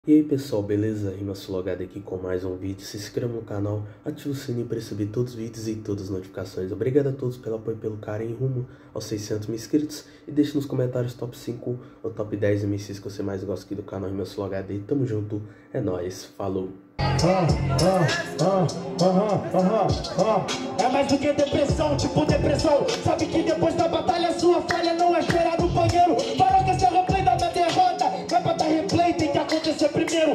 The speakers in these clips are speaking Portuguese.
E aí pessoal, beleza? RimaSulogado aqui com mais um vídeo. Se inscreva no canal, ative o sininho para receber todos os vídeos e todas as notificações. Obrigado a todos pelo apoio e pelo carinho rumo aos 600 mil inscritos. E deixe nos comentários top 5 ou top 10 MCs que você mais gosta aqui do canal RimaSulogado. E tamo junto, é nóis, falou! É mais do que depressão, tipo depressão. Sabe que depois da batalha sua falha não é esperar no banheiro. Para que esse replay da minha derrota vai pra dar replay, tem que acontecer primeiro.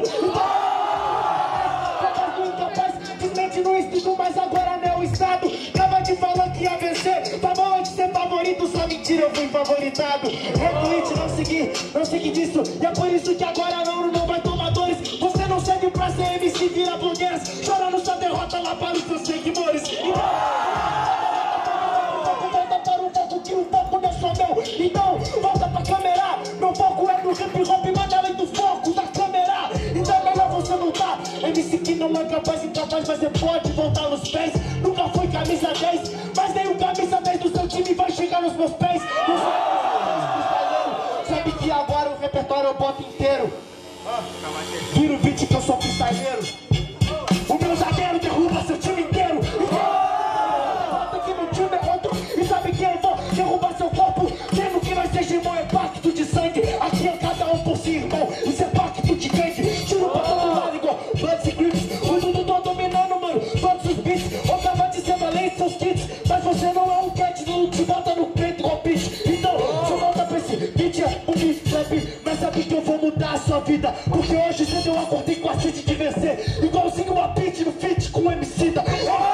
Capaz do incapaz, desmente no instinto, mas agora não é o estado. Tava te falando que ia vencer, tá bom de ser favorito, só mentira, eu fui favoritado. Retweet, não segui disso, e é por isso que agora não vai tomar dores. Você não serve pra ser MC, vira blogueiras, chorando sua derrota lá para os seus seguidores. Volta para o foco, que o foco não é só meu. Então, volta pra câmera, meu foco é no hip hop, manda além do foco da câmera. Então é melhor você voltar, MC que não é capaz, incapaz, mas você pode voltar nos pés. Nunca foi camisa 10, mas nem o camisa 10 do seu time vai chegar nos meus pés. Sabe que agora o repertório eu boto inteiro. Vira o beat que eu sou freestyleiro. O meu zagueiro derruba seu time inteiro. Volta que meu time é outro. E sabe que eu vou derrubar seu corpo, mesmo que nós sejamos um pacto de sangue. Aqui é cada um por si, irmão. Isso é pacto de gangue. Tiro pra todo lado igual Bloods e Crips. O mundo tô dominando, mano, todos os beats. Ou tava de ser valente seus kits, mas você não é um cat, não te bota no peito igual bitch. Então, você volta pra esse beat, é um beat trap. Mas sabe que eu vou mudar a sua vida, porque hoje cedo eu acordei com a sede de vencer. Igualzinho uma beat no feat com o MC da.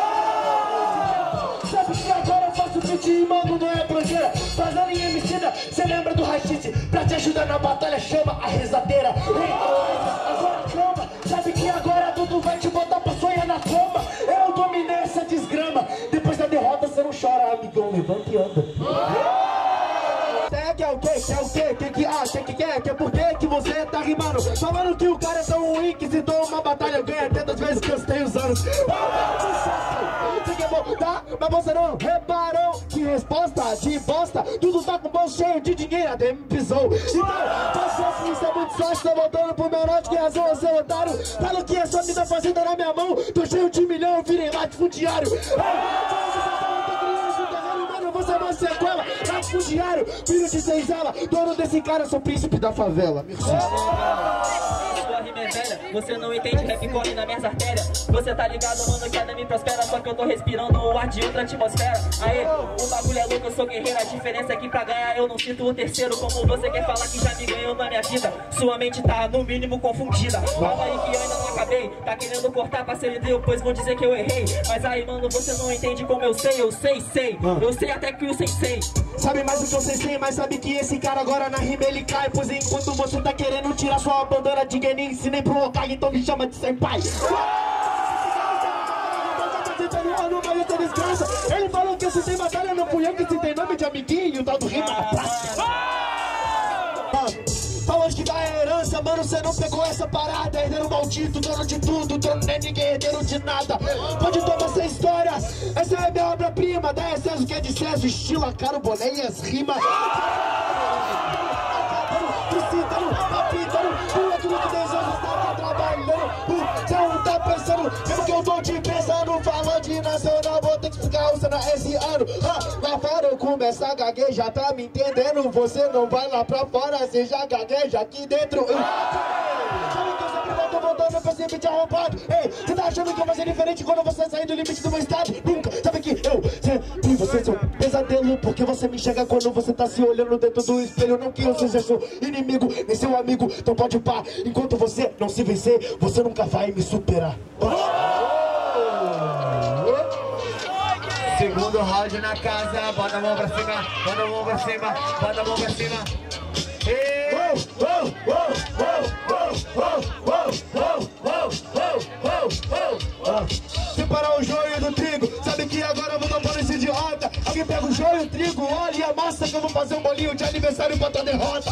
Sabe que agora eu faço beat e mano, não é projeira. Fazendo em MC da, cê lembra do Rashid? Pra te ajudar na batalha chama a rezadeira. Agora calma, sabe que agora tudo vai te botar pra sonhar na cama. Eu dominei essa desgrama, depois da derrota cê não chora, amigão, levanta e anda. Que é o que? Que é o que? Que acha que quer? Que é por que você tá rimando? Falando que o cara é tão ruim que se toma uma batalha ganha até das vezes que eu tenho os anos. Você quer voltar? Mas você não reparou que resposta de bosta. Tudo tá com o bolso cheio de dinheiro, até me pisou. Então, você isso é muito sorte, tô voltando pro meu norte, que razão você é otário. Falo que é sua vida fazenda na minha mão, tô cheio de milhão, eu virei latifundiário. Você é uma sequela, latifundiário, filho de senzala, dono desse cara, sou príncipe da favela. Sua rima é velha, você não entende, rap corre nas minhas artérias. Você tá ligado, mano, que a me prospera, só que eu tô respirando o ar de outra atmosfera. Aê, o bagulho é louco, eu sou guerreiro, a diferença é que pra ganhar eu não sinto o terceiro. Como você quer falar que já me ganhou na minha vida, sua mente tá no mínimo confundida. Fala aí que eu ainda não acabei, tá querendo cortar parceiro de Deus, pois vão dizer que eu errei. Mas aí, mano, você não entende como eu sei. Eu sei até que o sensei sabe mais do que eu sei, mas sabe que esse cara agora na rima ele cai. Pois enquanto você tá querendo tirar sua bandana de Genin, ensinei pro Hokage, então me chama de senpai. Ele falou que eu citei batalha, não fui eu que citei nome de amiguinho, o tal do rima na prática. Falou que da herança, mano, cê não pegou essa parada. Herdeiro maldito, dono de tudo, dono nem ninguém, herdeiro de nada. Pode tomar essa história, essa é minha obra-prima. Da excesso que é de César, estilo, a cara, o boné e as rimas. Você não tá pensando, mesmo que eu tô te pensando. Falando de nacional, vou ter que explicar o cena esse ano. Lá fora eu começo a gaguejar, tá me entendendo? Você não vai lá pra fora, você já gagueja aqui dentro. Sabe que eu sempre volto voltando pra esse beat arrombado. Ei, você tá achando que eu vou ser diferente quando você sair do limite do meu estado? Nunca, sabe que eu sempre você seu pesadelo, porque você me enxerga quando você tá se olhando dentro do espelho. Não que eu seja seu inimigo, nem seu amigo, então pode pá. Enquanto você não se vencer, você nunca vai me superar. Segundo round na casa, bota a mão pra cima, bota a mão pra cima, bota a mão pra cima. Separar o joio do trigo, sabe que agora eu vou tomar esse idiota. Alguém pega o joio e o trigo, olha e a massa que eu vou fazer um bolinho de aniversário pra tua derrota.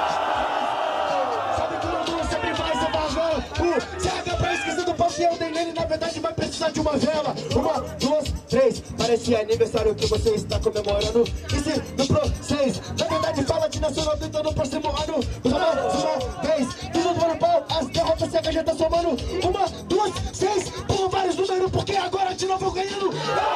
Sabe que o mundo sempre vai ser pavão. CH pra esquecer do pão que eu dei nele, na verdade vai precisar de uma vela. 1, 2, 3, parece aniversário que você está comemorando. E se no Pro 6, na verdade fala de nacional tentando no próximo ano. Uma vez, tudo do ano bom, as derrotas cega já tá somando 1, 2, 6, pulo vários números, porque agora de novo eu ganhando.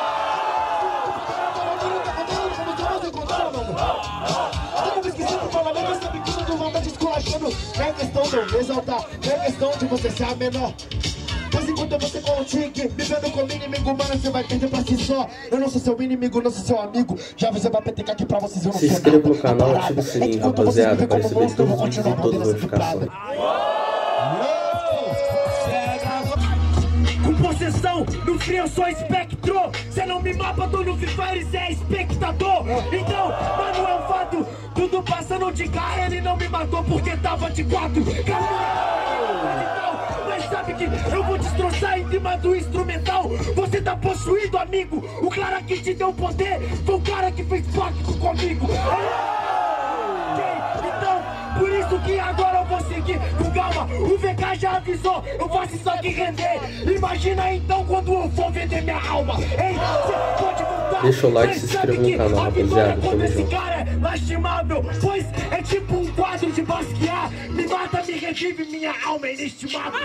Não é questão de eu exaltar, não é questão de você ser a menor. Mas enquanto você contigo, vivendo com inimigo, mano, você vai perder pra si só. Eu não sou seu inimigo, não sou seu amigo. Já você vai PTK aqui pra vocês, eu não se inscreva no canal, ativa o sininho, rapaziada, para receber todos os vídeos e todas as notificações. Com possessão, no frio eu sou espectro. Cê não me mapa, tô no Free Fire, cê é espectador. Então, mano, é um fato. Tudo passando de carro, ele não me matou porque tava de 4. Mas sabe que eu vou destroçar em cima do instrumental. Você tá possuído, amigo. O cara que te deu poder foi o cara que fez pacto comigo. Então, por isso que agora eu vou seguir com calma. O VK já avisou, eu faço isso aqui render. Imagina então quando eu for vender minha alma. Ei, você pode voltar. Deixa o like e se inscreva no canal, rapaziada. Tamo esse junto. cara é lastimável, pois é tipo um quadro de Basquiat. Me mata, me revive, minha alma é inestimável.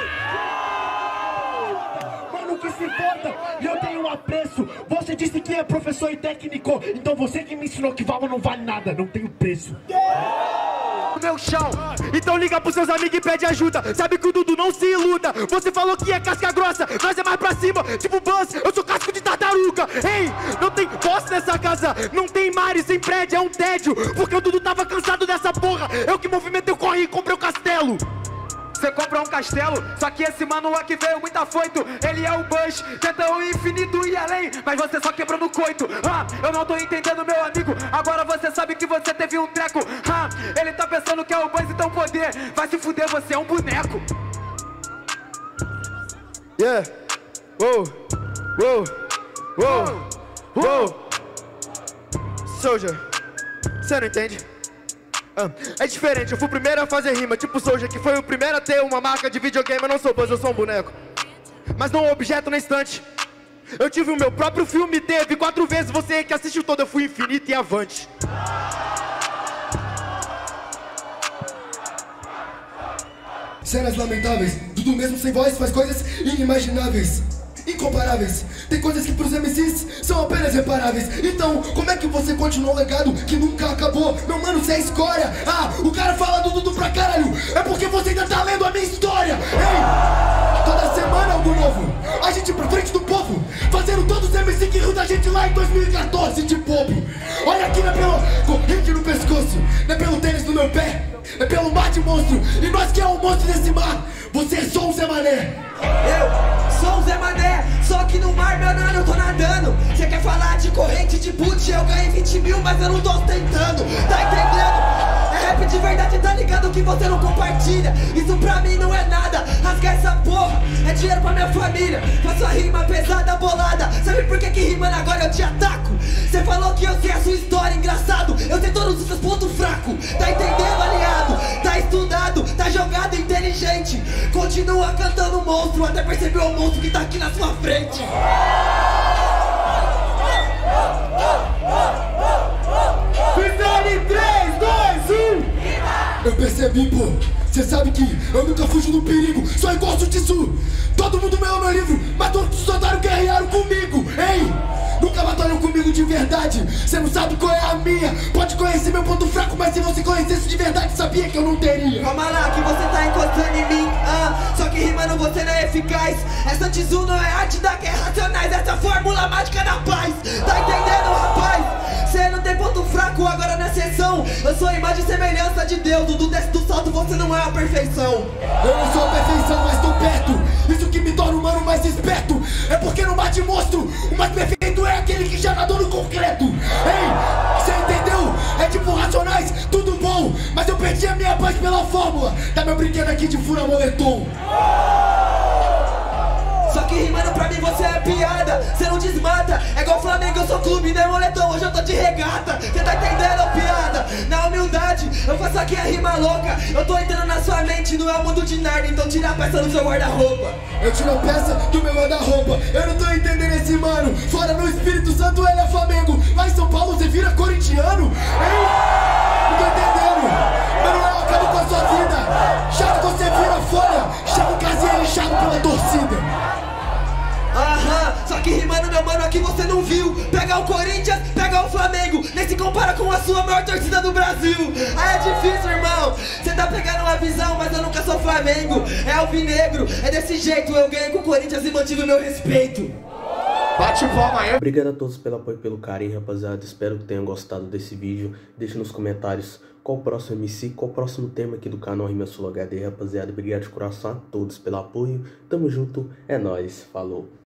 Mano, que se importa, e eu tenho um apreço. Você disse que é professor e técnico, então você que me ensinou que Valma não vale nada, não tenho preço. Meu chão, então liga pros seus amigos e pede ajuda. Sabe que o Dudu não se iluda. Você falou que é casca grossa, nós é mais pra cima, tipo Buzz, eu sou casco de tartaruga. Ei, não tem boss nessa casa, não tem mares sem prédio, é um tédio. Porque o Dudu tava cansado dessa porra. Eu que movimentei o corre e comprei o castelo. Você compra um castelo, só que esse mano aqui veio muito afoito. Ele é o Bush, tenta o infinito e além, mas você só quebrou no coito. Eu não tô entendendo, meu amigo, agora você sabe que você teve um treco. Ele tá pensando que é o Bush, então poder, vai se fuder, você é um boneco. Yeah, wow, wow, wow, wow. Soldier, você não entende? É diferente, eu fui o primeiro a fazer rima, tipo Soldier, que foi o primeiro a ter uma marca de videogame. Eu não sou Buzz, eu sou um boneco, mas não um objeto na estante. Eu tive o meu próprio filme, teve 4 vezes, você que assistiu todo, eu fui infinito e avante. Cenas lamentáveis, tudo mesmo sem voz, faz coisas inimagináveis, incomparáveis. Tem coisas que pros MCs são apenas reparáveis. Então, como é que você continua um legado que nunca acabou? Meu mano, você é escória. O cara fala do Dudu pra caralho. É porque você ainda tá lendo a minha história. Ei, toda semana algo novo. A gente pra frente do povo, fazendo todos os MC que riu da gente lá em 2014 de bobo. Olha aqui, não é pelo corrente no pescoço, não é pelo tênis no meu pé, é pelo mar de monstro. E nós que é o monstro desse mar, você é só um Zé Mané. Eu sou um Zé Mané, só que no mar, meu nano, eu tô nadando. Cê quer falar de corrente de boot, eu ganhei 20 mil, mas eu não tô tentando. Tá entendendo? É rap de verdade, tá ligado que você não compartilha. Isso pra mim não é nada, rasgar essa porra é dinheiro pra minha família. Faço a rima pesada, bolada. Sabe por que rimando agora eu te ataco? Cê falou que eu sei a sua história, engraçado. Eu sei todos os seus pontos fracos. Tá entendendo, aliado? Tá estudado, tá jogado, inteligente. Continua cantando monstro, até perceber o monstro que tá aqui na sua frente. Freestyle 3, 2, 1. Eu percebi, pô, cê sabe que eu nunca fujo do perigo, só igual Jutsu. Todo mundo leu meu livro, mas todos os soldados guerrearam comigo. Ei, nunca batalhou comigo de verdade, cê não sabe qual é a minha. Pode conhecer meu ponto fraco, mas se você conhecesse de verdade, sabia que eu não teria. Calma lá que você tá encostando em mim, só que rimando você não é eficaz. Essa Tizu não é arte da guerra racionais, essa fórmula mágica da paz. Tá entendendo, rapaz? Cê não tem ponto fraco agora na sessão. Eu sou a imagem e semelhança de Deus. Do desce do salto você não é a perfeição. Eu não sou a perfeição, mas tô perto. Isso que me torna o humano mais esperto. É porque no mar de monstro, o mais perfeito é aquele que já nadou no concreto. Ei, cê entendeu? É tipo Racionais, tudo bom, mas eu perdi a minha paz pela fórmula. Tá meu brinquedo aqui de fura moletom. Só que rimando pra mim você é piada, cê não desmata. É igual Flamengo, eu sou clube, não é moletom, hoje eu tô de regata. Cê tá entendendo, piada? Na humildade, eu faço aqui a rima louca. Eu tô entrando na sua mente, não é o mundo de Narnia, então tira a peça do seu guarda-roupa. Eu tiro a peça do meu guarda-roupa. Eu não tô entendendo esse mano. Fora no Espírito Santo ele é Flamengo, lá em São Paulo você vira corintiano. Ei, não tô entendendo. Mano, eu acabo com a sua vida. Já que você vira folha, chama o puxado pela torcida. Aham, só que rimando, meu mano, aqui você não viu. Pega o Corinthians, pega o Flamengo, nem se compara com a sua maior torcida do Brasil. Aí é difícil, irmão, cê tá pegando uma visão, mas eu nunca sou Flamengo. É alvinegro, é desse jeito, eu ganhei com o Corinthians e mantive o meu respeito. Bate palma aí. Obrigado a todos pelo apoio e pelo carinho, rapaziada. Espero que tenham gostado desse vídeo. Deixe nos comentários qual o próximo MC, qual o próximo tema aqui do canal Rima Sul HD, rapaziada. Obrigado de coração a todos pelo apoio. Tamo junto, é nóis, falou.